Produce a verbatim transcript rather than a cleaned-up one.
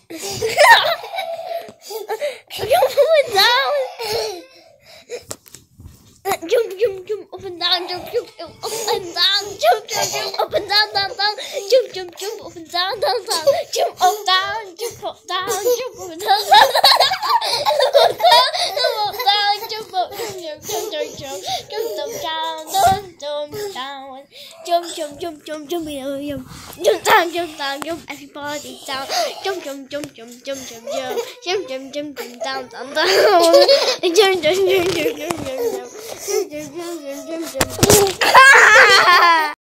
Jump up and down. Jump, jump, jump up and down. Jump, jump, jump up and down. Jump, jump, jump up and down, down, down. Jump, jump, jump up and down, down, down. Jump up, down, jump up, down, jump up and down, down, down. Jump up, down, jump up, jump, jump, jump, jump, jump, jump, down, down, jump, down. Jump, jump, jump, jump, jump, jump, jump, jump down, jump down, jump everybody down. Jump, jump, jump, jump, jump, jump, jump, jump, jump, jump, jump, down, down, down. Jump, jump, jump, jump, jump, jump, jump, jump, jump, jump, jump, jump, jump.